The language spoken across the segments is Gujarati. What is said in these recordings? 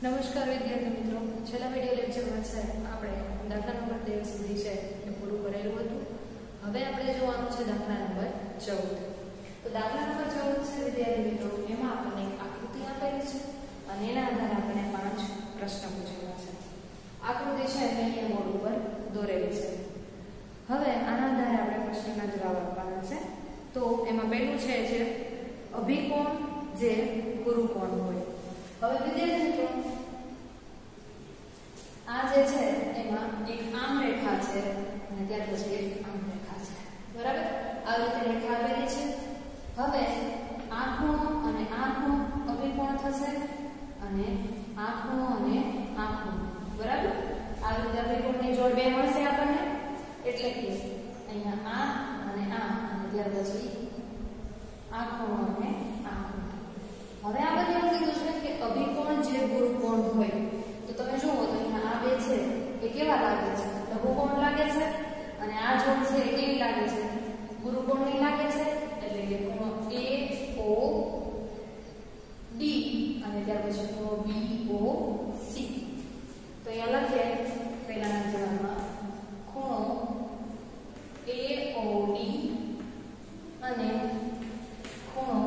નમસ્કાર વિદ્યાર્થી મિત્રો, છેલ્લા વિડિયો લેક્ચરમાં છે આપણે દાખલા નંબર 13 સુધી છે એ પૂરું કરેલું હતું. હવે આપણે જોવાનું છે દાખલા નંબર 14. તો દાખલા નંબર 14 છે વિદ્યાર્થી મિત્રો, એમાં આપણને એક આકૃતિ આપેલી છે અને એના આધારે આપણે 5 પ્રશ્ન પૂછેલા છે. આકૃતિ છે એ અહીંયા બોર્ડ ઉપર દોરેલી છે. હવે આના આધારે આપણે પ્રશ્નના જવાબ આપવાના છે. તો એમાં પહેલું છે જે અભિકોણ જે ગુરુકોણ હોય. હવે વિદ્યાર્થી મિત્રો, આ જે છે એમાં એક આમ રેખા છે અને ત્યાર પછી એક આમ રેખા છે, બરાબર? આ રીતે રેખા આવેલી છે. હવે આ ખૂણો અને આ ખૂણો અભિકોણ થશે અને આ ખૂણો અને આ ખૂણો, બરાબર? આ રીતે અભિકોણની જોડ બે મળશે આપણને, એટલે કે અહીંયા આ અને ત્યાર પછી આ ખૂણો અને આ ખૂણો. હવે આ બધી એવું કીધું છે કે અભિકોણ જે ગુરુકોણ હોય. તો તમે જુઓ તો અહીંયા આ બે છે એ કેવા લાગે છે? લઘુકોણ લાગે છે. અને આ જોડ છે એ કેવી લાગે છે? ગુરુકોણની લાગે છે. એટલે કે ખૂણો AOD અને ત્યાર પછી ખૂણો BOC. તો અહીંયા લખીએ પહેલાના જવાબમાં ખૂણો AOD અને ખૂણો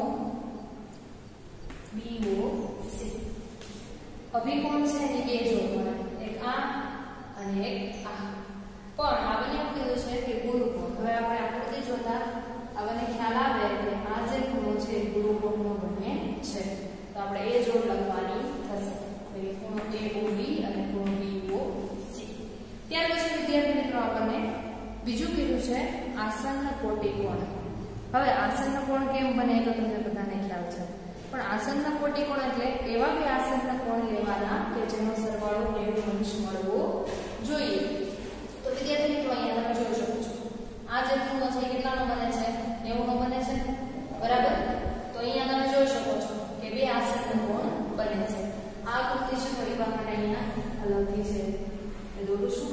BOC. અભિકોણ છે એની બે જોડ મળે, એક આ અને એક આ. પણ આ બંને એવું કીધું છે કે ગુરુકોણ. હવે આપણે આકૃતિ જોતા આપણને ખ્યાલ આવે કે આ જે ખૂણો છે એ ગુરુકોણનો બને છે. તો આપણે એ જોડ લખવાની થશે, એટલે ખૂણો AOD અને ખૂણો BOC. ત્યાર પછી વિદ્યાર્થી મિત્રો આપણને બીજું કીધું છે આસન્ન કોટિકોણ. હવે આસન્ન કોણ કેમ બને તો તમને બધાને ખ્યાલ છે. પણ આસન્ન કોટિકોણ એટલે એવા બે આસન્ન કોણ લેવાના કે જેનો સરવાળો 90 અંશ મળવો જોઈએ. તો વિદ્યાર્થી મિત્રો અહીંયા તમે જોઈ શકો છો આ જે ખૂણો છે કેટલાનો બને છે? 90 નો બને છે, બરાબર? તો અહીંયા તમે જોઈ શકો છો કે બે આસન્ન કોણ બને છે. આ આકૃતિ છે થોડી વખત અહીંયા અલગથી છે એ દોરું છું.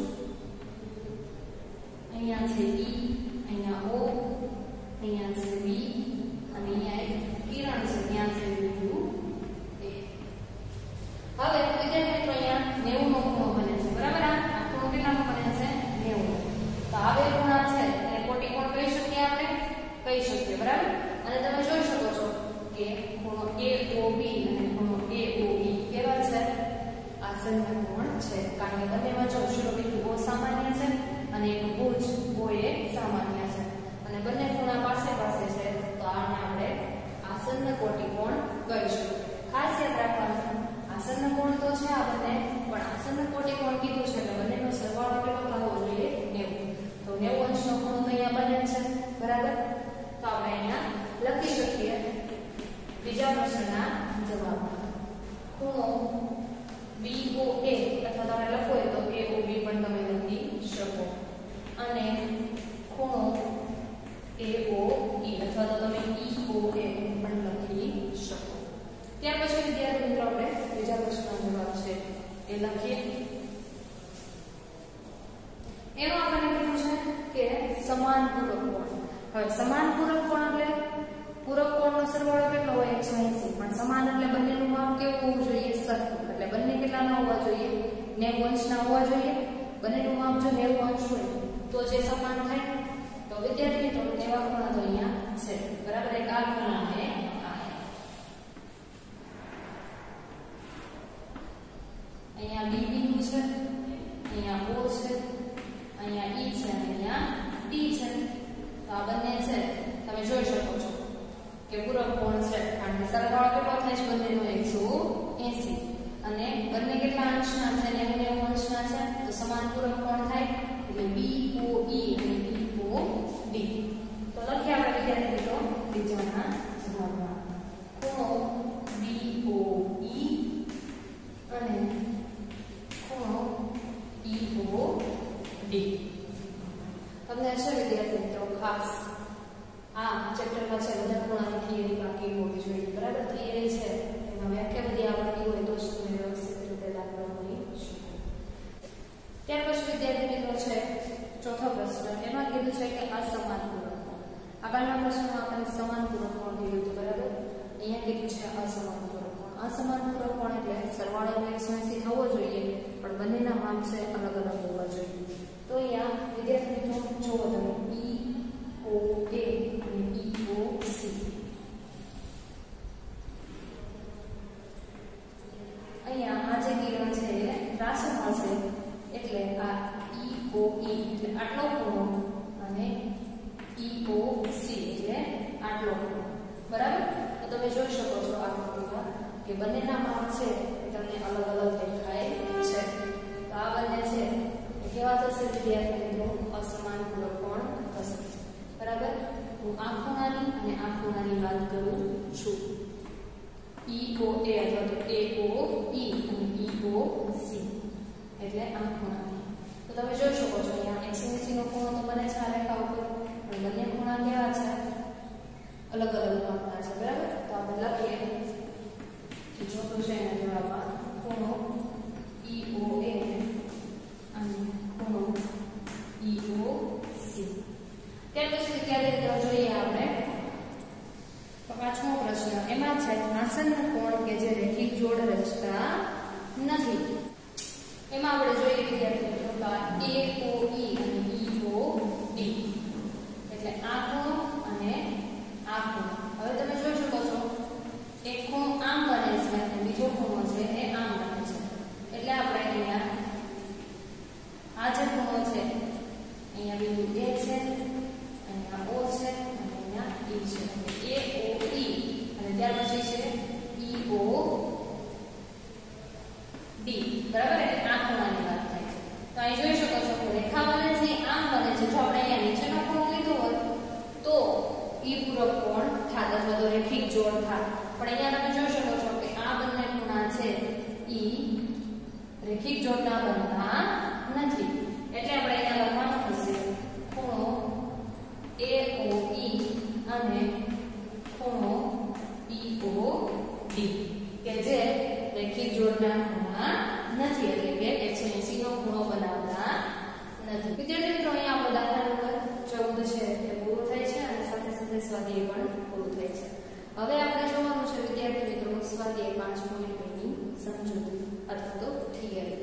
અહીંયા છે E, અહીંયા O, અહીંયા છે B અને અહીંયા એક કિરણ છે, ત્યાં છે બિંદુ A. હવે વિદ્યાર્થી મિત્રો અહીંયા 90 નો ખૂણો બને છે, બરાબર? આ ખૂણો કેટલાનો બને છે? 90. તો આ બે ખૂણા છે એને કોટિકોણ કહી શકીએ, આપણે કહી શકીએ, બરાબર? અને તમે જોઈ શકો છો કે ખૂણો AOB અને ખૂણો AOE કેવા છે? આસન્ન કોણ છે, કારણ કે બંનેમાં જો શિરોબિંદુ O સામાન્ય છે અને એક ભુજ O એ સામાન્ય છે અને બંને ખૂણા પાસે પાસે છે. તો આને આપણે આસન્ન કોટિકોણ કહીશું. ખાસ યાદ રાખવાનું, આસન્ન કોણ તો છે આ બંને, પણ આસન્ન કોટિકોણ કીધું છે એટલે બંનેનો સરવાળો કેટલો થવો જોઈએ? 90. તો 90 અંશનો ખૂણો તો અહીંયા બને છે, બરાબર? તો આપણે અહીંયા લખી શકીએ બીજા પ્રશ્નના જવાબમાં ખૂણો BOA અથવા તમે લખો હોય તો AOB પણ તમે લખી શકો અને ખૂણો AOE અથવા તો તમે EOA પણ લખી શકો. ત્યાર પછી વિદ્યાર્થી મિત્રો આપણે બીજા પ્રશ્નનો જવાબ છે એ લખીએ. એનો આપણને કીધું છે કે સમાન પૂરક કોણ. હવે સમાન પૂરક કોણ એટલે પૂરક કોણનો સરવાળો કેટલો હોય? 180. પણ સમાન એટલે બંનેનું માપ કેવું હોવું જોઈએ? સરખું. એટલે બંને કેટલાના હોવા જોઈએ? 90 અંશના હોવા જોઈએ. બંનેનું માપ જો 90 અંશ હોય તો જે સમાન થાય. તો વિદ્યાર્થી મિત્રો એવા ખૂણા તો અહીંયા છે, બરાબર? એક આ ખૂણા અને અહીંયા B બિંદુ છે, અહીંયા O છે, અહીંયા E છે અને અહીંયા D છે. તો આ બંને છે તમે જોઈ શકો છો કે પૂરક કોણ છે, કારણ કે સરવાળો કેટલો થાય છે બંનેનો? 180. અને બંને કેટલા અંશના છે? 90 અંશના છે. તો સમાન પૂરક કોણ થાય એટલે BOE અને BOD. તો લખીએ આપણે વિદ્યાર્થી મિત્રો બીજાના જવાબમાં ખૂણો BOE અને ખૂણો EOD. તમને છે વિદ્યાર્થી મિત્રો ખાસ આ ચેપ્ટરમાં છે બધા ખૂણાની થિયરી બાકી હોવી જોઈએ, બરાબર? થિયરી છે એમાં વ્યાખ્યા બધી આવડતી હોય તો જ તમે વ્યવસ્થિત રીતે દાખલા ગણી શકો. ત્યાર પછી વિદ્યાર્થી મિત્રો છે ચોથો પ્રશ્ન. એમાં કીધું છે કે અસમાન પૂરક કોણ. આગળના પ્રશ્નમાં આપણે સમાન પૂરક કોણ કીધું હતું, બરાબર? અહીંયા કીધું છે અસમાન પૂરક કોણ. અસમાન પૂરક કોણ એટલે સરવાળો 180 આટલો ખૂણો બરાબર. તો તમે જોઈ શકો છો આકૃતિમાં કે બંનેના માપ છે એ તમને અલગ અલગ દેખાય છે. તો આ બંને છે એ કેવા થશે વિદ્યાર્થી મિત્રો? અસમાન ખૂણો થશે બરાબર. હું આ ખૂણાની અને આ ખૂણાની વાત કરું છું. EOA અથવા તો AOE અને EOC એટલે આ ખૂણાની. તો તમે જોઈ શકો છો અહીંયા 180 નો ખૂણો તો બને છે આ રેખા ઉપર, પણ બંને ખૂણા કેવા છે? અલગ અલગ માપના છે બરાબર. તો આપણે લખીએ કે ચોથું છે એના જવાબમાં ખૂણો EOA અને ખૂણો EOC. ત્યાર પછી વિદ્યાર્થી મિત્રો જોઈએ આપણે તો પાંચમો પ્રશ્ન. એમાં છે આસન્ન કોણ કે જે રેખિક જોડ રચતા નથી. એમાં આપણે જોઈએ વિદ્યાર્થી મિત્રો AOE અને EOD એટલે આ ખૂણો અને આ ખૂણો. હવે તમે જોઈ શકો છો એક ખૂણો આમ બને છે અને બીજો ખૂણો છે એ આમ બને છે. એટલે આપણે અહીંયા આ જે ખૂણો છે અહીંયા બિંદુ A છે, અહીંયા O છે અને અહીંયા E છે. AOE અને ત્યાર પછી છે EOD બરાબર. એટલે આ ખૂણાની વાત થાય છે. તો અહીં જોઈ શકો છો કે રેખા બને છે આમ બને છે. જો આપણે અહીંયા નીચેનો ખૂણો લીધો હોત તો ઈ પૂરક કોણ થાત અથવા તો રેખિક જોડ થાત. પણ અહીંયા તમે જોઈ શકો છો કે આ બંને ખૂણા છે ઈ રેખિક જોડના બનતા નથી. એટલે આપણે અહીંયા લખવાનું થશે ખૂણો AOE અને ખૂણો EOD કે જે રેખિક જોડના ખૂણા નથી, એટલે કે 180 નો ખૂણો બનાવતા નથી. વિદ્યાર્થી મિત્રો અહીંયા આપણો દાખલા નંબર 14 છે એ પૂરો થાય છે અને સાથે સાથે સ્વાધ્યાય પણ પૂરું થાય છે. હવે આપણે જોવાનું છે વિદ્યાર્થી મિત્રો સ્વાધ્યાય 5.2 ની સમજૂતી અથવા તો થિયરી.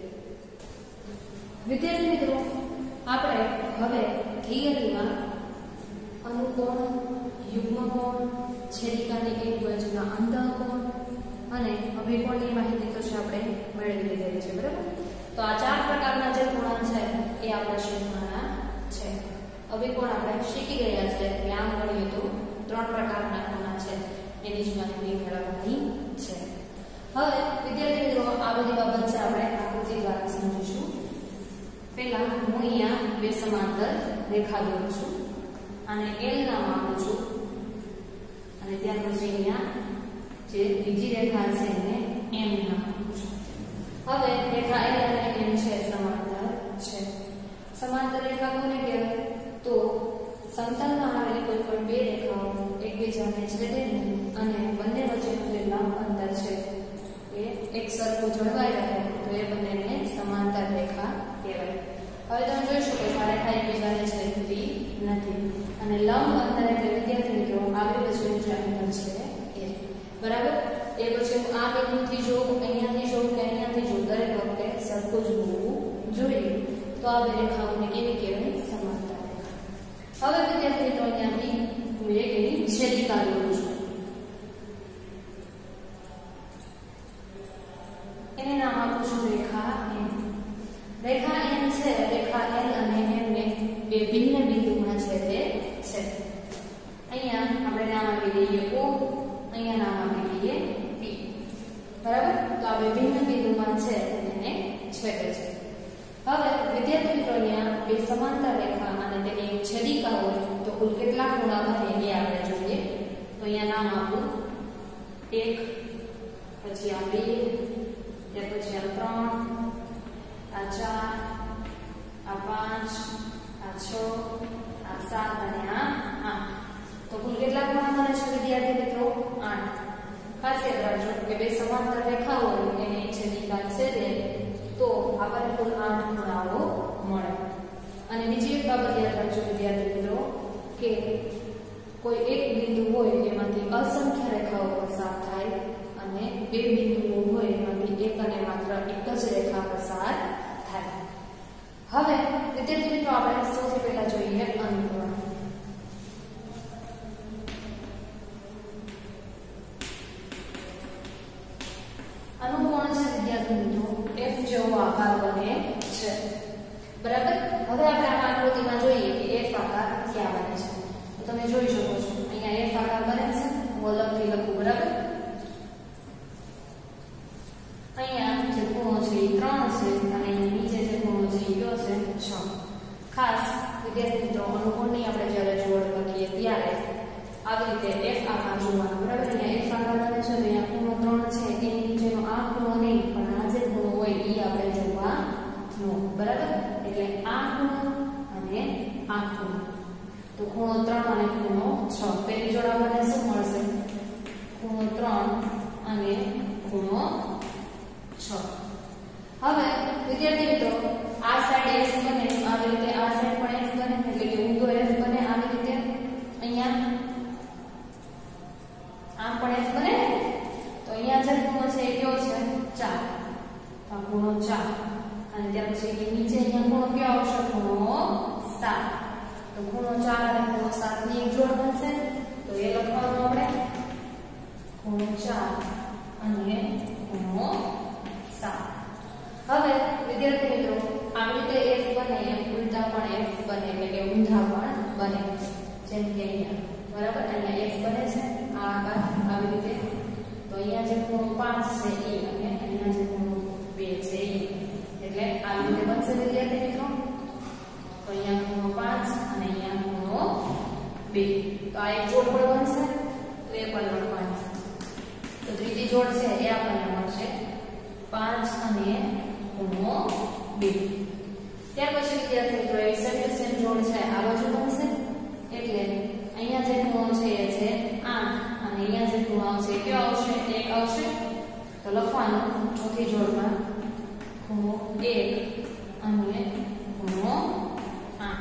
વિદ્યાર્થી મિત્રો આપણે હવે થિયરીમાં અનુકોણ, યુગ્મકોણ, છેદિકાની એક બાજુના અંતઃકોણ અને અભિકોણની માહિતી તો છે આપણે મેળવી લીધેલી છે બરાબર. તો આ ચાર પ્રકારના જે ખૂણા છે એ આપણે શોધવાના છે. અભિકોણ આપણે શીખી ગયા છે એટલે આમ ગણીએ તો 3 પ્રકારના ખૂણા છે એની જ માહિતી મેળવવાની છે. હવે વિદ્યાર્થી મિત્રો આ બધી બાબત છે આપણે આકૃતિ દ્વારા સમજીશું. પહેલા હું અહીંયા બે સમાંતર રેખા દોરું છું અને L નામ આપું છું અને ત્યાર પછી અહીંયા જે બીજી રેખા છે એને M નામ આપું છું. હવે રેખા L અને M છે સમાંતર છે. સમાંતર રેખા કોને કહેવાય? તો સમતલમાં આવેલી કોઈ પણ બે રેખાઓ એકબીજાને છેદે નહીં અને બંને વચ્ચેનું જે લંબ અંતર છે એ એક સરખું જળવાઈ રહે તો એ બંનેને સમાંતર રેખા કહેવાય. હવે તમે જોઈ શકો છો આ રેખા એકબીજાને છેદતી નથી અને લંબ અંતર એટલે વિદ્યાર્થી મિત્રો આગળ વચ્ચેનું જે અંતર છે એ બરાબર. એ પછી હું આ બિંદુથી જોઉં, અહીંયાથી જોઉં કે અહીંયાથી જોઉં, દરેક વખતે સરખું જ હોવું જોઈએ. તો આ બે રેખાઓને કેવી કહેવાય? સમાંતર રેખા. હવે વિદ્યાર્થી મિત્રો અહીંયાથી હું એક એની છેદિકા દોરું છું. એને નામ આપું છું રેખા M. રેખા M છે રેખા L અને M ને બે ભિન્ન બિંદુમાં છેદે છે. અહીંયા આપણે નામ આપી દઈએ O, અહીંયા નામ આપી દઈએ P બરાબર. તો આ બે ભિન્ન બિંદુમાં છે એને છેદે છે. હવે વિદ્યાર્થી મિત્રો અહીંયા બે સમાંતર રેખા અને તેની છેદિકા હોય તો કુલ કેટલા ખૂણા બને એ આપણે જોઈએ. તો અહીંયા નામ આપું 1, પછી આ 2, ત્યાર પછી આ 3, આ 4, આ 5, આ 6, આ 7 અને આ 8. તો કુલ કેટલા ખૂણા બને છે વિદ્યાર્થી મિત્રો? 8. ખાસ યાદ રાખજો કે બે સમાંતર રેખા હોય એની છેદિકા છેદે તો આપણને કુલ 8 ખૂણાઓ મળે. અને બીજી એક બાબત યાદ રાખજો વિદ્યાર્થી મિત્રો કે કોઈ એક બિંદુ હોય એમાંથી અસંખ્ય રેખાઓ પસાર થાય અને બે બિંદુઓ હોય એમાંથી એક અને માત્ર એક જ રેખા પસાર થાય. હવે વિદ્યાર્થી મિત્રો આપણે સૌથી પહેલા જોઈએ અનુકોણ. અનુકોણ છે વિદ્યાર્થી મિત્રો F જેવો આકાર બને છે બરાબર. હવે આપણે આ આકૃતિમાં જોઈએ કે F આકાર ક્યાં બને છે. તો તમે જોઈ શકો છો અહીંયા F આકાર બને લખવું બરાબર અહીંયા જે ખૂણો છે એ 3 છે અને અહીંયા નીચે જે ખૂણો છે એ કયો છે 6 ખાસ વિદ્યાર્થી મિત્રો અનુકોણની આપણે જ્યારે જોડ લખીએ ત્યારે આવી રીતે f આકાર જોવાનું બરાબર અહીંયા f આકાર બને છે તો અહીંયા ખૂણો 3 છે એની નીચેનો આ ખૂણો નહીં પણ આ જે ખૂણો હોય એ આપણે જોવાનો બરાબર એટલે આ ખૂણો અને આ ખૂણો તો ખૂણો 3 અને ખૂણો 6 પહેલી જોડ આપણને શું મળશે ખૂણો 3 અને ખૂણો 6 હવે વિદ્યાર્થી મિત્રો આ સાઈડ f બને આવી રીતે આ સાઈડ પણ f બને એટલે કે ઊંધો f બને આવી રીતે અહીંયા આમ પણ f બને તો અહીંયા જે ખૂણો છે એ કયો છે 4 આ ખૂણો 4 અને ત્યાર પછી નીચે અહીંયા ખૂણો કયો આવશે ખૂણો 7 તો ખૂણો 4 અને ખૂણો 7 ની એક જોડ બનશે તો એ લખવાનું આપણે ખૂણો 4 અને ખૂણો 7 હવે વિદ્યાર્થી મિત્રો આવી રીતે f બને એમ ઉલટા પણ f બને એટલે કે ઊંધા પણ બને જેમ કે અહીંયા બરાબર અહીંયા f બને છે આ આકાર આવી રીતે તો અહીંયા જે ખૂણો 5 છે એ અને અહીંયા જે ખૂણો 2 છે એ એટલે આવી રીતે બનશે વિદ્યાર્થી મિત્રો તો અહીંયા ખૂણો 5 અને અહીંયા ખૂણો 2 તો આ એક જોડ પણ બનશે તો એ પણ લખવાનું તો ત્રીજી જોડ છે એ આપણને મળશે 5 અને ખૂણો 2 ત્યાર પછી વિદ્યાર્થી મિત્રો એ સેમ જોડ છે આ બાજુ બનશે એટલે અહીંયા જે ખૂણો છે એ છે 8 અને અહીંયા જે ખૂણો આવશે કયો આવશે 1 આવશે તો લખવાનું ચોથી જોડમાં ખૂણો 1 અને ખૂણો 8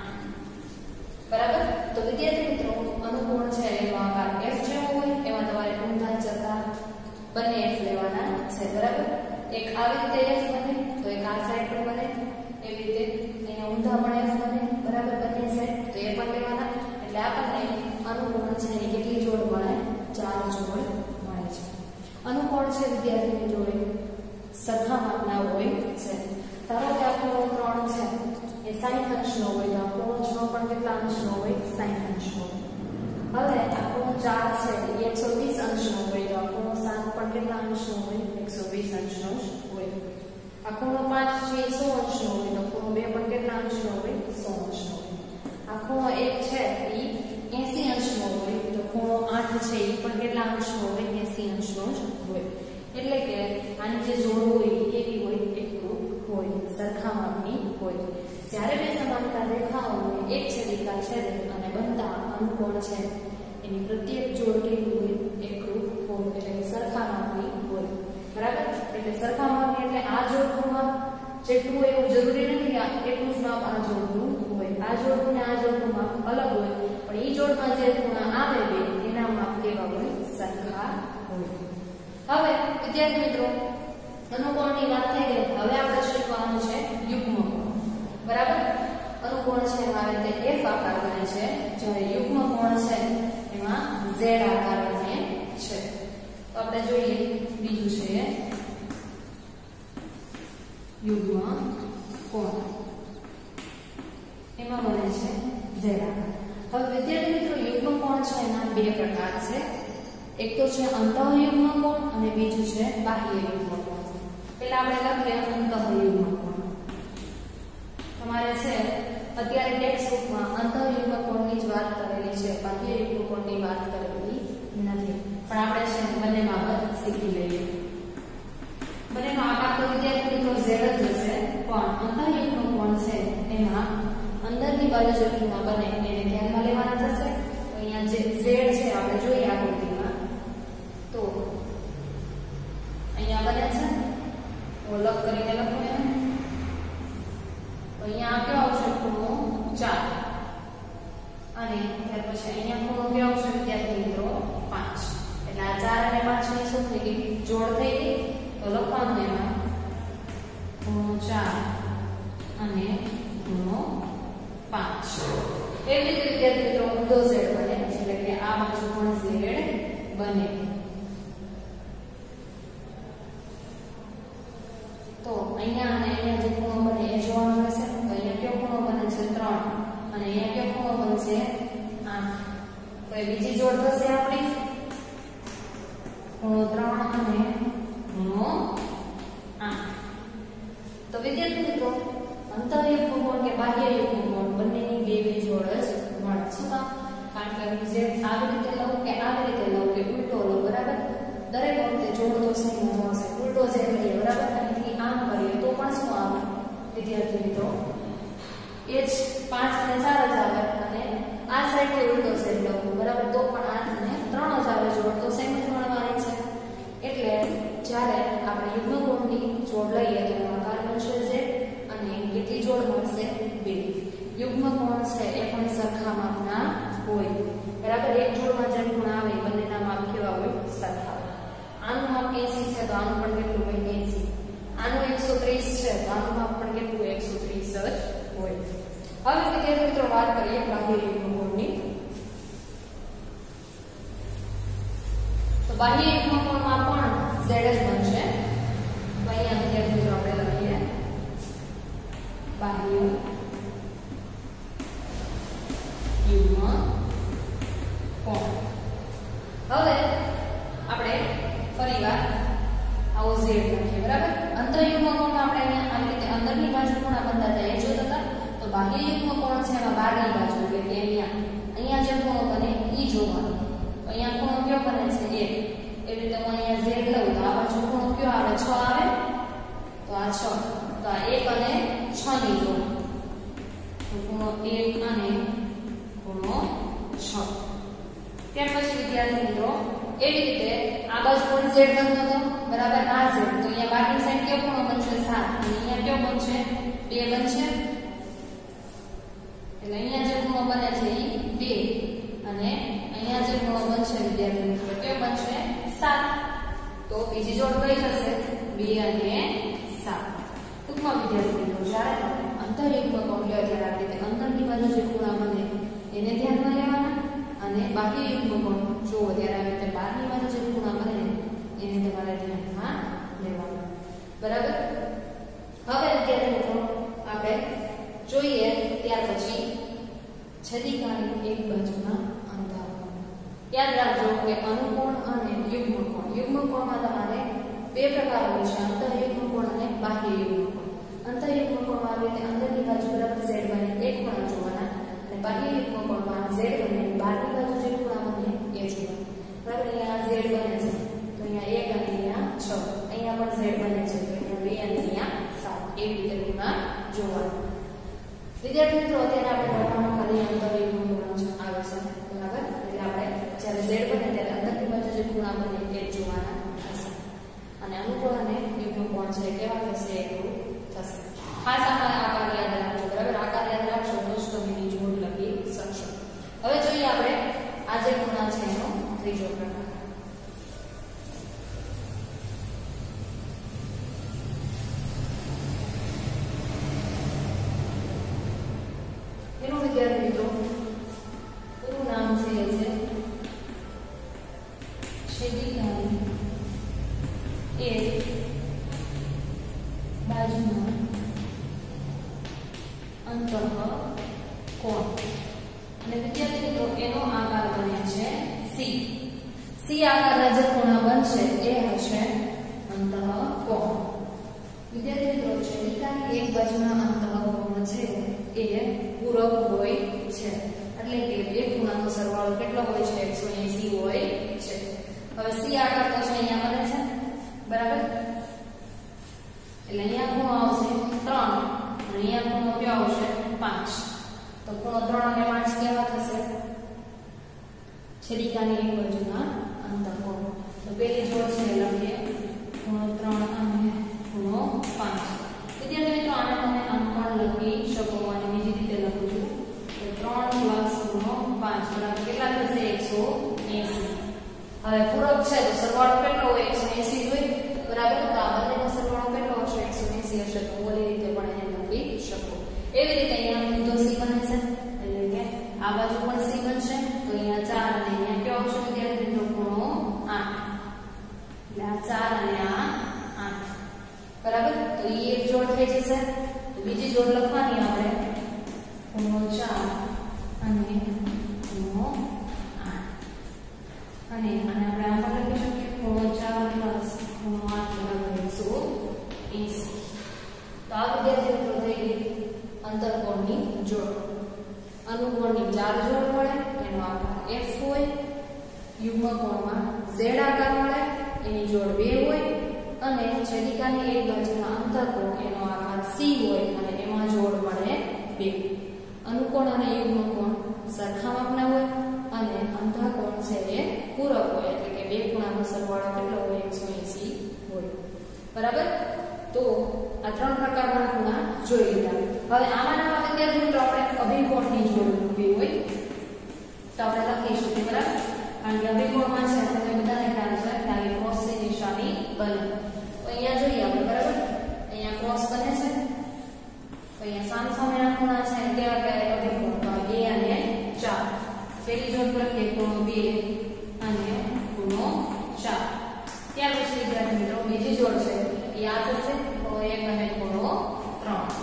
બરાબર તો વિદ્યાર્થી મિત્રો અનુકોણ છે એનો આકાર f જેવો હોય એમાં તમારે ઊંધા જતા બંને f લેવાના છે બરાબર એક આવી રીતે f બને તો એક આ સાઈડ પર બને એવી રીતે અહીંયા ઊંધા પણ f બને બરાબર બંને સાઈડ તો એ પણ લેવાના એટલે આપણને અનુકોણ છે એ કેટલી જોડ મળે 4 જોડ મળે છે અનુકોણ છે વિદ્યાર્થી મિત્રો સરખા માપના હોય છે ધારો કે આ ખૂણો 3 છે એ 60 અંશનો હોય તો ખૂણો 6 પણ કેટલા અંશનો હોય 60 અંશનો હવે આ ખૂણો 4 છે એ 120 અંશનો હોય તો ખૂણો 7 પણ કેટલા અંશનો હોય 120 અંશનો હોય આ ખૂણો 5 છે 100 અંશનો હોય તો ખૂણો 2 પણ કેટલા અંશનો હોય 100 અંશનો હોય આ ખૂણો 1 છે એ 80 અંશનો હોય તો ખૂણો 8 છે એ પણ કેટલા અંશનો હોય 80 અંશનો હોય એટલે કે આની જે જોડ હોય એવી હોય એકરૂપ હોય સરખા માપની હોય જ્યારે બે સમાંતર રેખાઓ એક છેદિકા છેદે અને બનતા અનુકોણ છે એની પ્રત્યેક જોડ કેવી હોય એકરૂપ હોય એટલે સરખા માપની હોય બરાબર એટલે સરખા માપની એટલે આ જોડનું માપ જેટલું હોય એવું જરૂરી નથી કે એટલું જ માપ આ જોડનું હોય આ જોડનું ને આ જોડનું માપ અલગ હોય પણ એ જોડમાં જે ખૂણા આવે બે એના માપ કેવા હોય સરખા હોય હવે વિદ્યાર્થી મિત્રો અનુકોણની વાત થઈ ગઈ હવે આપણે શીખવાનું છે યુગ્મકોણ બરાબર અનુકોણ છે એમાં આવી રીતે f આકાર બને છે જ્યારે યુગ્મકોણ છે એમાં z આકાર બને છે તો આપણે જોઈએ બીજું છે યુગ્મકોણ એમાં બને છે z આકાર હવે વિદ્યાર્થી મિત્રો યુગ્મકોણ છે એના બે પ્રકાર છે એક તો છે અંતઃયુગ્મકોણ અને બીજું છે બાહ્ય યુગ્મકોણ પહેલા આપણે લખીએ અંતઃયુગ્મકોણ તમારે છે અત્યારે ટેક્સ્ટ બુકમાં અંતઃયુગ્મકોણની જ વાત કરેલી છે બાહ્ય યુગ્મકોણની વાત કરેલી નથી પણ આપણે છે બંને બાબત શીખી લઈએ બંનેનો આકાર તો વિદ્યાર્થી મિત્રો z જ હશે પણ અંતઃયુગ્મકોણ છે એમાં અંદરની બાજુ જે ખૂણા બને એને ધ્યાનમાં લેવાના થશે તો અહીંયા જે z છે આપણે જોઈએ આકૃતિમાં તો અહીંયા બને છે ઓલગ કરીને લખો એને તો અહીંયા આ કયો આવશે ખૂણો 4 અને ત્યાર પછી અહીંયા ખૂણો કયો આવશે વિદ્યાર્થી મિત્રો 5 એટલે આ 4 અને 5 ની શું થઈ ગઈ જોડ થઈ ગઈ તો લખવાનું એમાં ખૂણો 4 અને ખૂણો 5 એવી રીતે વિદ્યાર્થી મિત્રો ઊંધો z બને એટલે કે આ બાજુ પણ z બને તો અહીંયા અને અહીંયા જે ખૂણો બને એ જોવાનું રહેશે તો અહીંયા કયો ખૂણો બને છે 3 અને અહીંયા કયો ખૂણો બનશે 8 તો એ બીજી જોડ થશે આપણી z લઈએ બરાબર, અહીંથી આમ કરીએ તો પણ શું આવે વિદ્યાર્થી મિત્રો? એ જ 5 અને 4 જ આવે, અને આ સાઈડ ઉલટો z લઉં બરાબર તો પણ 8 અને 3 જ આવે જોડ, તો સેમ જ મળવાની છે. એટલે જ્યારે આપણે યુગ્મકોણની જોડ લઈએ તો એનો આકાર બનશે z અને કેટલી જોડ મળશે? 2. યુગ્મકોણ છે એ પણ સરખા માપના હોય બરાબર, એક જોડમાં જે ખૂણા આવે બંનેના માપ કેવા હોય? સરખા હોય. આનું માપ 80 છે તો આનું પણ કેટલું હોય? 80. આનું 130 છે તો આનું માપ પણ કેટલું? 130 જ હોય. હવે વિદ્યાર્થી મિત્રો વાત કરીએ બાહ્ય યુગ્મકોણની. તો બાહ્ય યુગ્મકોણમાં પણ z જ બનશે. તો અહીંયા વિદ્યાર્થી મિત્રો આપણે લખીએ બાહ્ય યુગ્મકોણ. હવે આપણે ફરીવાર આવો z લખીએ બરાબર. અંતઃયુગ્મકોણમાં આપણે અહીંયા આ રીતે અંદરની બાજુ ખૂણા બંધાતા એ જોતા હતા. તો બાહ્ય યુગ્મકોણ છે એમાં બહારની બાજુ એટલે કે અહીંયા જે ખૂણો બને ઈ જોવાનો. તો અહીંયા ખૂણો કયો બને છે? 1. એવી રીતે હું અહીંયા z લઉં તો આ બાજુ ખૂણો કયો આવે? 6 આવે. તો આ 6, તો આ 1 અને 6 ની જોડ, તો ખૂણો 1 અને ખૂણો 6. ત્યાર પછી વિદ્યાર્થી મિત્રો એવી રીતે આ બાજુ પણ z બનતો હતો બરાબર, આ z તો અહીંયા બાકીની સાઈડ કયો ખૂણો બનશે? 7. અને અહીંયા કયો બનશે? 2 બનશે. એટલે અહીંયા જે ખૂણો બને છે એ 2 અને અહીંયા જે ખૂણો બનશે વિદ્યાર્થી મિત્રો કયો બનશે? 7. તો બીજી જોડ કઈ થશે? 2 અને 7. ટૂંકમાં વિદ્યાર્થી મિત્રો જ્યારે તમે અંતઃયુગ્મકોણ લ્યો ત્યારે આ રીતે અંદરની બાજુ જે ખૂણા બને એને ધ્યાનમાં લેવાના, અને બાહ્ય યુગ્મકોણ જોવો ત્યારે આ રીતે બહારની બાજુ જે ખૂણા બને એને તમારે ધ્યાનમાં લેવાના બરાબર. હવે વિદ્યાર્થી મિત્રો આપણે જોઈએ ત્યાર પછી છેદિકાની એક બાજુના અંતઃકોણ. યાદ રાખજો કે અનુકોણ અને યુગ્મકોણ. યુગ્મકોણમાં તમારે બે પ્રકાર હોય છે, અંતઃયુગ્મકોણ અને બાહ્ય યુગ્મકોણ. અંતઃયુગ્મકોણમાં આવી રીતે અંદરની બાજુ બરાબર z બને એક ખૂણા જોવાના, અને બાહ્ય યુગ્મકોણમાં z બને બહારની બાજુ જે ખૂણા બને એ જોવાના બરાબર. અહીંયા z બને છે તો અહીંયા 1 અને અહીંયા 6, અહીંયા પણ z બને છે તો અહીંયા 2 અને અહીંયા 7, એવી રીતે ખૂણા જોવાના. વિદ્યાર્થી મિત્રો અત્યારે આપણે ભણવામાં ખાલી અંતઃયુગ્મકોણ આવે છે બરાબર, એટલે આપણે જ્યારે z બને ત્યારે અંદરની બાજુ જે ખૂણા બને એ જોવાના થશે, અને અનુકોણ અને યુગ્મકોણ છે કેવા થશે? એટલું થશે. ખાસ આકાર યાદ રાખજો બરાબર, આકાર યાદ રાખશો તો જ તમે એની જોડ લખી શકશો. હવે જોઈએ આપણે આ જે ખૂણા છે એનો ત્રીજો પ્રકાર. એનું વિદ્યાર્થી મિત્રો પૂરું નામ છે એ છે છેદિકાની એક બાજુના અંતઃકોણ. અને વિદ્યાર્થી મિત્રો એનો આકાર બને છે C. C આકારના જે ખૂણા બનશે એ હશે અંતઃકોણ. વિદ્યાર્થી મિત્રો છેદિકાની એક બાજુના અંતઃકોણ છે એ પૂરક હોય છે, એટલે કે બે ખૂણાનો સરવાળો કેટલો હોય છે? 180 હોય છે. હવે C આકાર તો છે અહીંયા બને છે બરાબર, એટલે અહીંયા ખૂણો આવશે 3 અને અહીંયા ખૂણો કયો આવશે? 5. તો ખૂણો 3 અને 5 કેવા થશે? છેદિકાની એક બાજુના અંતઃકોણ. તો પેલી જોડ છે લખીએ ખૂણો 3 અને ખૂણો 5. વિદ્યાર્થી મિત્રો આને તમે આમ પણ લખી શકો, અને બીજી રીતે લખું છું તો 3 + ખૂણો 5 બરાબર કેટલા થશે? 180. હવે પૂરક છે તો સરવાળો કેટલો હોય? 180 હોય બરાબર. તો આ બંનેનો સરવાળો કેટલો હશે? 180 હશે. તો ઓલી રીતે પણ એને લખી શકો. એવી રીતે અહીંયા ઊંધો C બને છે, એટલે કે આ બાજુ પણ C બનશે તો અહીંયા 4 અને અહીંયા કયો આવશે વિદ્યાર્થી મિત્રો? ખૂણો 8. એટલે આ 4 અને આ 8 બરાબર. તો એ એક જોડ થઈ જશે. તો બીજી જોડ લખવાની આપણે ખૂણો 4 અને ખૂણો 8, અને આને આપણે આમ લખી શકીએ ખૂણો 4 + ખૂણો 8 બરાબર 180. તો આ વિદ્યાર્થી મિત્રો થઈ ગઈ અંતઃકોણની જોડ. અનુકોણની 4 જોડ મળે એનો આકાર F હોય, યુગ્મકોણમાં Z આકાર મળે એની જોડ 2 હોય, અને છેદિકાની એક બાજુના અંતઃકોણ એનો આકાર C હોય અને એમાં જોડ મળે 2. અનુકોણ અને યુગ્મ કોણ સરખા માપના હોય અને અંતઃકોણ છે એ પૂરક હોય, એટલે કે બે ખૂણાનો સરવાળો કેટલો હોય 180 હોય. બરાબર. તો આ ત્રણ પ્રકારના ખૂણા જોઈ લીધા. હવે આમાંના વિદ્યાર્થી મિત્રો આપણે અભિકોણની જોડ મૂકવી હોય તો આપણે લખીશું, બરાબર. કારણ કે અભિકોણમાં છે આપણે બધાને ખ્યાલ છે કે આવી ક્રોસની નિશાની બને. તો અહીંયા જોઈએ આપણે, બરાબર. અહીંયા ક્રોસ બને છે. તો અહીંયા સામસામેના ખૂણા છે કેવા કહેવાય અભિકોણ, તો 2 અને 4. પહેલી જોડ પર કે ખૂણો 2 અને ખૂણો 4. ત્યાર પછી વિદ્યાર્થી મિત્રો બીજી જોડ છે એ આ થશે, ખૂણો 1 અને ખૂણો 3.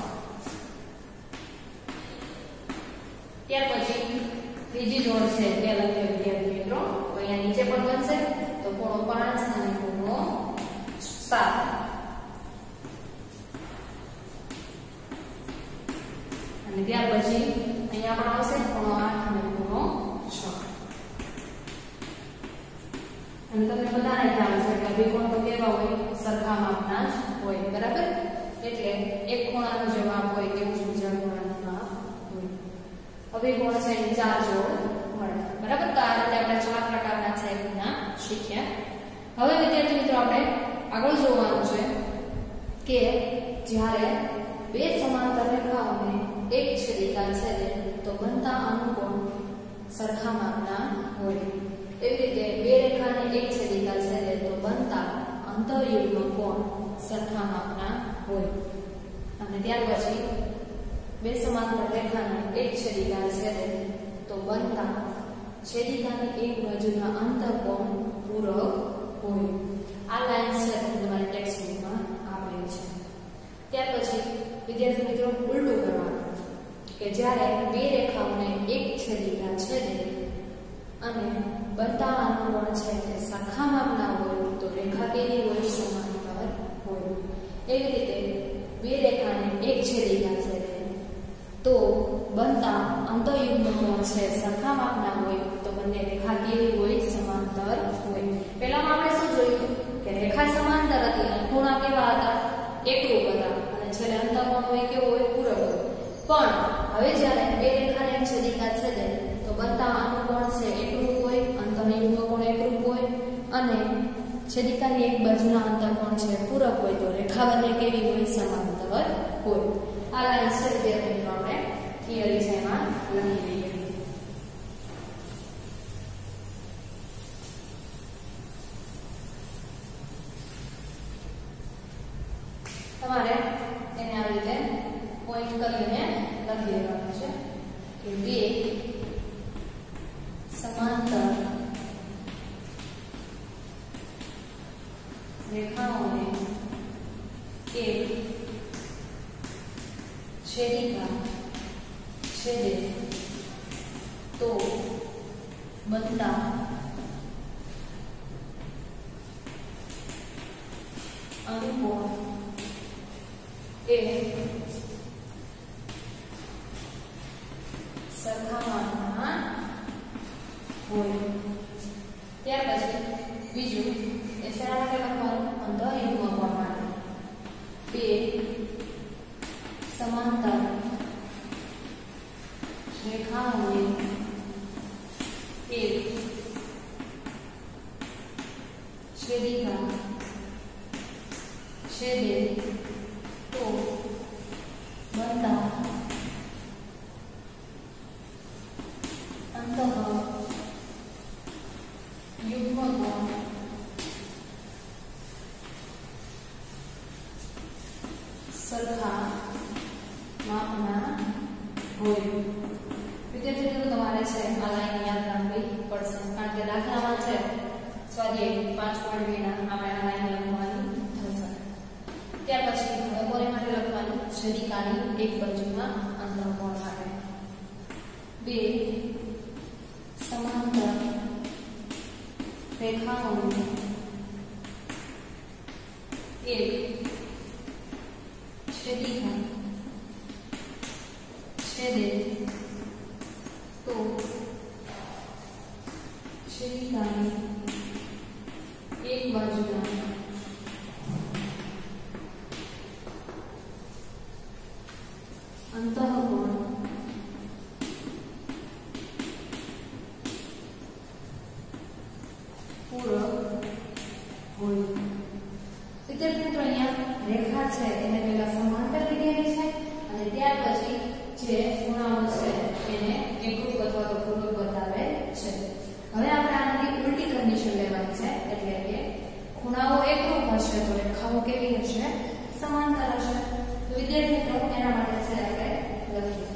ત્યાર પછી ત્રીજી જોડ છે તે લખીએ વિદ્યાર્થી મિત્રો. તો અહીંયા નીચે પણ બનશે, તો ખૂણો 5 અને ખૂણો 7. અને ત્યાર પછી અહીંયા પણ આવશે ખૂણો 8 અને ખૂણો 6. અને તમને બધાને ખ્યાલ છે કે અભિકોણ તો કેવા હોય સરખા માપના જ હોય, બરાબર. એટલે એક ખૂણાનું જે માપ હોય તેવું જ બીજા ખૂણાનું માપ હોય. અભિકોણ છે એ 4 જોડ મળે, બરાબર. તો આ રીતે આપણે 4 પ્રકારના છે ખૂણા શીખ્યા. હવે વિદ્યાર્થી મિત્રો આપણે આગળ જોવાનું છે કે જ્યારે બે સમાંતર રેખાઓને એક છેદિકા છેદે તો બનતા અનુકોણ સરખા માપના હોય. એવી રીતે બે રેખાને એક છેદિકા છેદે તો બનતા અંતઃયુગ્મ કોણ સરખા માપના હોય. અને ત્યાર પછી બે સમાંતર રેખાને એક છેદિકા છેદે તો બનતા છેદિકાની એક બાજુના અંતઃકોણ પૂરક હોય. આ લાઈન છે તમારી ટેક્સ્ટબુકમાં આપેલી છે. ત્યાર પછી વિદ્યાર્થી મિત્રો ઉલટું કરવાનું કે જ્યારે બે રેખાઓને એક છેદિકા છેદે અને બનતા અનુકોણ છે તે સરખા માપના હોય તો રેખા કેવી હોય સમાંતર હોય. એવી રીતે બે રેખાને એક છેદિકા છેદે તો બનતા અંતઃયુગ્મ કોણ છે સરખા માપના હોય તો બંને રેખા કેવી હોય સમાંતર હોય. પહેલામાં આપણે શું જોયું કે રેખા સમાંતર હતી અને ખૂણા કેવા હતા એકરૂપ હતા અને છેલ્લે અંતઃકોણ હોય કેવો હોય પૂરક હોય. પણ હવે જ્યારે બે રેખાને એક છેદિકા છેદે તો બનતા અનુકોણ છે એકરૂપ હોય, અંતઃયુગ્મ કોણ એકરૂપ હોય અને છેદિકાની એક બાજુના અંતઃકોણ છે પૂરક હોય તો રેખા બંને કેવી હોય સમાંતર હોય. આ લાઈન છે વિદ્યાર્થી મિત્રો આપણે થિયરી છે એમાં લખી દઈએ. તમારે એને આવી રીતે પોઈન્ટ કરીને લખી દેવાનું છે કે બે સમાંતર રેખાઓને એક છેદિકા છેદે તો બનતા અનુકોણ એ સરખા માપના હોય. ત્યાર પછી બીજું એ શેના માટે લખવાનું અંતઃયુગ્મ કોણ માટે. બે સમાંતર રેખાઓને એક છેદિકા છેદે તો બનતા અંતઃયુગ્મ કોણ સરખા માપના હોય. વિદ્યાર્થી મિત્રો તમારે છે આ લાઈન યાદ રાખવી પડશે કારણ કે દાખલામાં છે સ્વાધ્યાય 5.2 ના આપણે આ લાઈન લખવાની થશે. ત્યાર પછી હવે કોને માટે લખવાનું છેદિકાની એક બાજુના અંતઃકોણ માટે. બે સમાંતર રેખાઓને એક છેદિકા છેદે તો છેદિકાની એક બાજુના હોય. વિદ્યાર્થી મિત્રો અહીંયા રેખા છે એને પહેલા સમાંતર લીધેલી છે અને ત્યાર પછી જે ખૂણાઓ છે એને એકરૂપ અથવા તો પૂરક બતાવે છે. હવે આપણે આની ઉલટી કન્ડિશન લેવાની છે એટલે કે ખૂણાઓ એકરૂપ હશે તો રેખાઓ કેવી હશે? સમાંતર હશે. તો વિદ્યાર્થી મિત્રો એના માટે છે આપણે લખીએ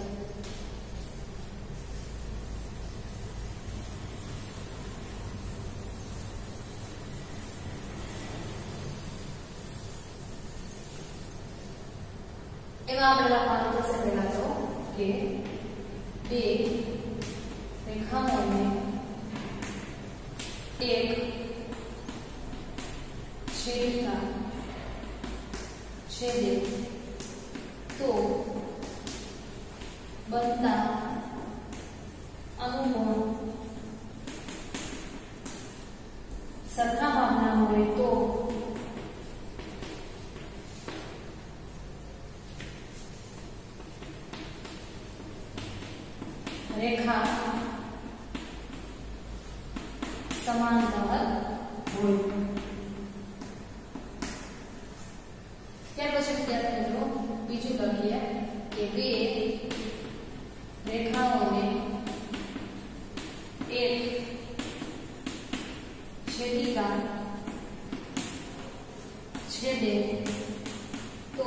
એમાં આપણે લખવાનું થશે પહેલા તો કે બે રેખાઓને એક છેદિકા છેદે તો બનતા અનુકોણ સરખા માપના હોય તો રેખા સમાંતર હોય. ત્યાર પછી વિદ્યાર્થી મિત્રો બીજું લખીએ કે બે રેખાઓને એક છેદિકા છેદે તો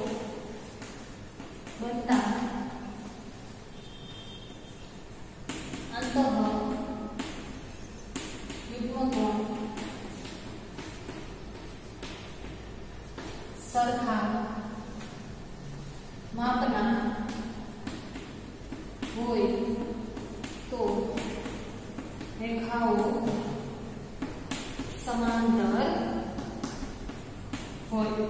બનતા સરખા માપના હોય તો રેખાઓ સમાંતર હોય.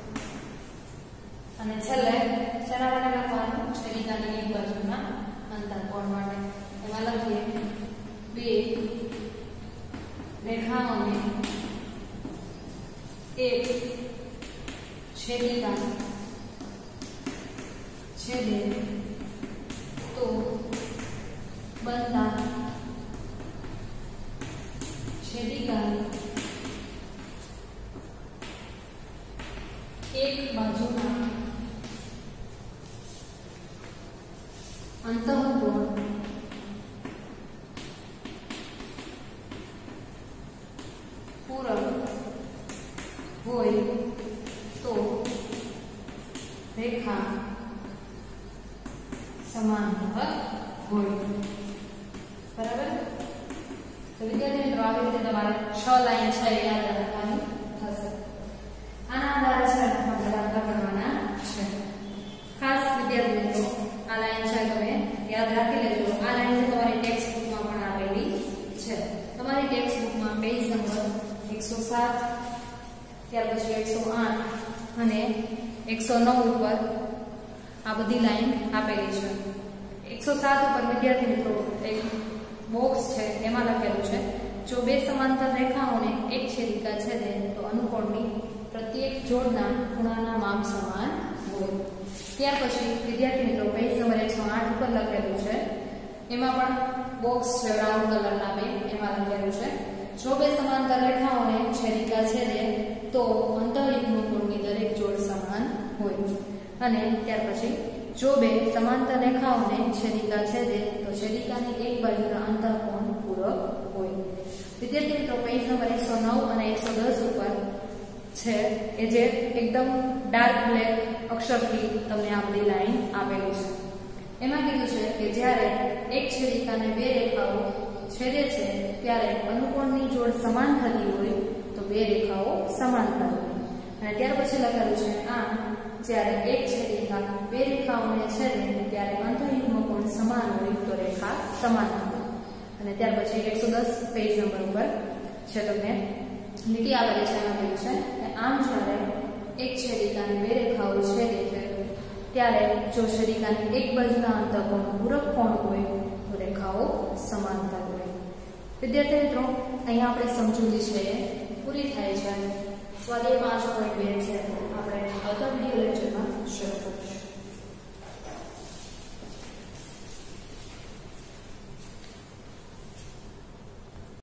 અને છેલ્લે શેના માટે લખવાનું? છેદિકાની એક બાજુના અંતર કોણ માટે. એમાં લખીએ બે રેખાઓને એક છેદિકા છેદે તો બનતા છેદિકાની એક બાજુના અંતઃકોણ પૂરક હોય તો રેખા સમાંતર હોય. બરાબર. તો વિદ્યાર્થી મિત્રો આવી રીતે તમારે 6 લાઈન છે યાદ રાખવાની થશે. આના આધારે છે આપણે દાખલા કરવાના છે. ખાસ વિદ્યાર્થી મિત્રો આ લાઈન છે તમે યાદ રાખી લેજો. આ લાઈન છે તમારી ટેક્સ્ટ બુકમાં પણ આપેલી છે. તમારી ટેક્સ્ટ બુકમાં પેજ નંબર 107 ત્યાર પછી 108 અને 109 ઉપર આ બધી લાઈન આપેલી છે. 107 ઉપર વિદ્યાર્થી મિત્રો એક બોક્સ છે એમાં લખેલું છે જો બે સમાંતર રેખાઓને એક છેદિકા છેદે તો અનુકોણની પ્રત્યેક જોડના ખૂણાના માપ સમાન હોય. ત્યાર પછી વિદ્યાર્થી મિત્રો પેજ નંબર 108 ઉપર લખેલું છે એમાં પણ બોક્સ છે બ્રાઉન કલરના બે એમાં લખેલું છે જો બે સમાંતર રેખાઓને છેદિકા છેદે તો અંતઃયુગ્મ કોણની દરેક જોડ સમાન હોય. અને ત્યાર પછી જો બે સમાંતર રેખાઓને છેદિકા છેદે તો છેદિકાની એક બાજુના અંતઃકોણ પૂરક હોય. વિદ્યાર્થી મિત્રો પેજ નંબર 109 અને 110 ઉપર છે એ જે એકદમ ડાર્ક બ્લેક અક્ષરથી તમને આ બધી લાઈન આપેલી છે. એમાં કીધું છે કે જ્યારે એક છેદિકાને બે રેખાઓ છેદે છે ત્યારે અનુકોણની જોડ સમાન થતી હોય તો બે રેખાઓ સમાંતર હોય. અને ત્યાર પછી લખેલું છે આમ જ્યારે એક છેદિકા બે રેખાઓને છેદે ત્યારે અંતઃયુગ્મ કોણ સમાન હોય તો રેખા સમાંતર હોય. અને ત્યાર પછી 110 પેજ નંબર ઉપર છે તમને લીટી આપેલી છે એમાં કીધું છે કે આમ જ્યારે એક છેદિકાને બે રેખાઓ છેદે છે ત્યારે જો છેદિકાની એક બાજુના અંતઃકોણ પૂરક કોણ હોય તો રેખાઓ સમાંતર હોય. વિદ્યાર્થી મિત્રો અહીંયા આપણે સમજૂતી છે પૂરી થાય છે. સ્વાધ્યાય 5.2 છે આપણે આવતા વિડિયો લેક્ચરમાં શરૂ કરીશું.